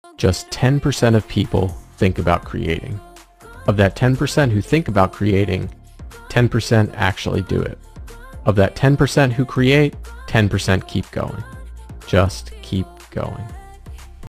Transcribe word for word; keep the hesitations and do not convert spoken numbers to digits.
Just ten percent of people think about creating. Of that ten percent who think about creating, ten percent actually do it. Of that ten percent who create, ten percent keep going. Just keep going.